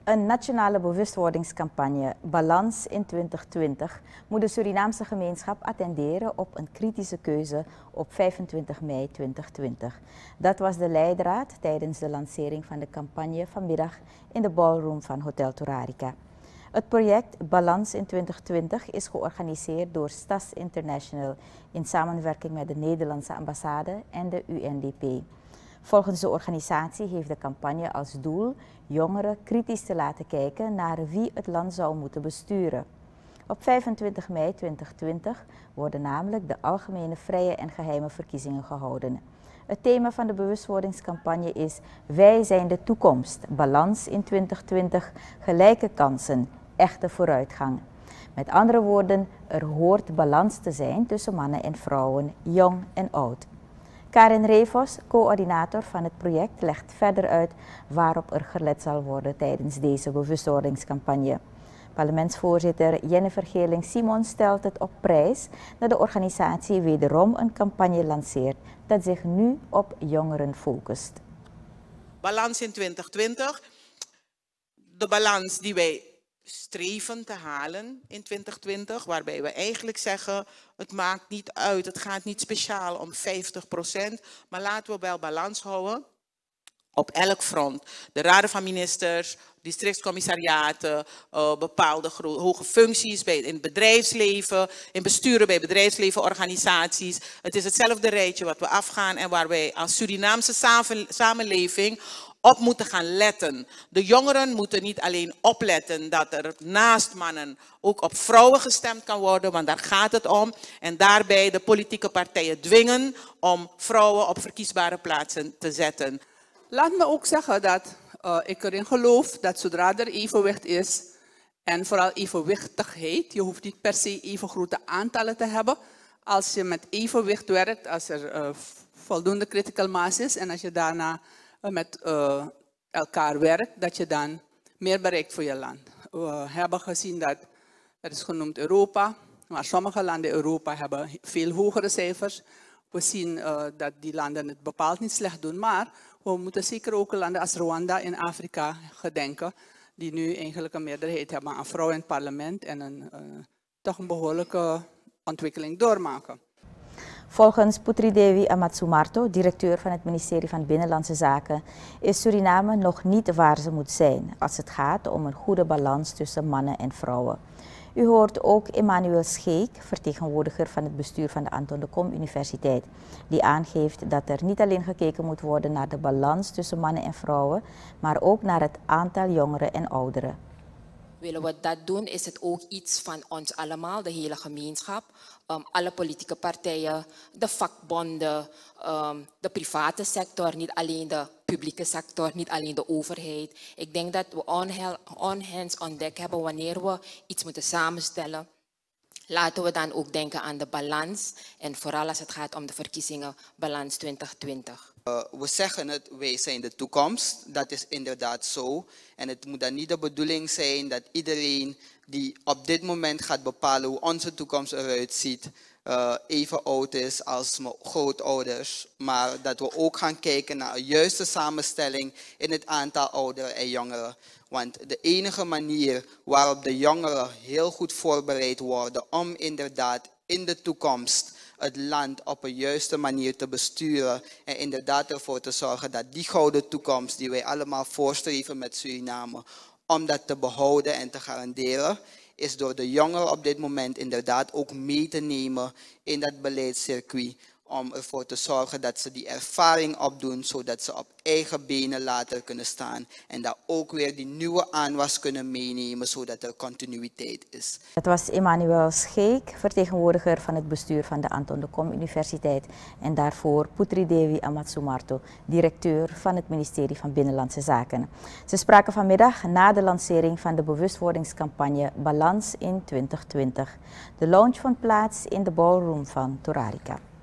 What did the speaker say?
Een nationale bewustwordingscampagne Balans in 2020 moet de Surinaamse gemeenschap attenderen op een kritische keuze op 25 mei 2020. Dat was de leidraad tijdens de lancering van de campagne vanmiddag in de ballroom van Hotel Turarica. Het project Balans in 2020 is georganiseerd door STAS International in samenwerking met de Nederlandse ambassade en de UNDP. Volgens de organisatie heeft de campagne als doel jongeren kritisch te laten kijken naar wie het land zou moeten besturen. Op 25 mei 2020 worden namelijk de algemene vrije en geheime verkiezingen gehouden. Het thema van de bewustwordingscampagne is Wij zijn de toekomst, balans in 2020, gelijke kansen, echte vooruitgang. Met andere woorden, er hoort balans te zijn tussen mannen en vrouwen, jong en oud. Karin Revos, coördinator van het project, legt verder uit waarop er gelet zal worden tijdens deze bewustwordingscampagne. Parlementsvoorzitter Jennifer Geerling-Simons stelt het op prijs dat de organisatie wederom een campagne lanceert dat zich nu op jongeren focust. Balans in 2020, de balans die wij streven te halen in 2020, waarbij we eigenlijk zeggen, het maakt niet uit, het gaat niet speciaal om 50%, maar laten we wel balans houden op elk front. De raden van ministers, districtscommissariaten, bepaalde hoge functies in het bedrijfsleven, in besturen bij bedrijfslevenorganisaties. Het is hetzelfde rijtje wat we afgaan en waar wij als Surinaamse samenleving op moeten gaan letten. De jongeren moeten niet alleen opletten dat er naast mannen ook op vrouwen gestemd kan worden, want daar gaat het om. En daarbij de politieke partijen dwingen om vrouwen op verkiesbare plaatsen te zetten. Laat me ook zeggen dat ik erin geloof dat zodra er evenwicht is, en vooral evenwichtigheid, je hoeft niet per se even grote aantallen te hebben. Als je met evenwicht werkt, als er voldoende critical mass is en als je daarna met elkaar werkt, dat je dan meer bereikt voor je land. We hebben gezien dat is genoemd Europa, maar sommige landen in Europa hebben veel hogere cijfers. We zien dat die landen het bepaald niet slecht doen, maar we moeten zeker ook landen als Rwanda in Afrika gedenken, die nu eigenlijk een meerderheid hebben aan vrouwen in het parlement en toch een behoorlijke ontwikkeling doormaken. Volgens Putridevi Amatsumarto, directeur van het ministerie van Binnenlandse Zaken, is Suriname nog niet waar ze moet zijn als het gaat om een goede balans tussen mannen en vrouwen. U hoort ook Emmanuel Scheek, vertegenwoordiger van het bestuur van de Anton de Kom Universiteit, die aangeeft dat er niet alleen gekeken moet worden naar de balans tussen mannen en vrouwen, maar ook naar het aantal jongeren en ouderen. Willen we dat doen, is het ook iets van ons allemaal, de hele gemeenschap, alle politieke partijen, de vakbonden, de private sector, niet alleen de publieke sector, niet alleen de overheid. Ik denk dat we on hands on deck hebben wanneer we iets moeten samenstellen. Laten we dan ook denken aan de balans en vooral als het gaat om de verkiezingen, balans 2020. We zeggen het, wij zijn de toekomst, dat is inderdaad zo. En het moet dan niet de bedoeling zijn dat iedereen die op dit moment gaat bepalen hoe onze toekomst eruit ziet, even oud is als mijn grootouders. Maar dat we ook gaan kijken naar een juiste samenstelling in het aantal ouderen en jongeren. Want de enige manier waarop de jongeren heel goed voorbereid worden om inderdaad in de toekomst het land op een juiste manier te besturen en inderdaad ervoor te zorgen dat die gouden toekomst die wij allemaal voorstreven met Suriname, om dat te behouden en te garanderen, is door de jongeren op dit moment inderdaad ook mee te nemen in dat beleidscircuit, om ervoor te zorgen dat ze die ervaring opdoen, zodat ze op eigen benen later kunnen staan. En dat ook weer die nieuwe aanwas kunnen meenemen, zodat er continuïteit is. Het was Emmanuel Scheek, vertegenwoordiger van het bestuur van de Anton de Kom Universiteit. En daarvoor Putridevi Amatsumarto, directeur van het ministerie van Binnenlandse Zaken. Ze spraken vanmiddag na de lancering van de bewustwordingscampagne Balans in 2020. De launch vond plaats in de ballroom van Turarica.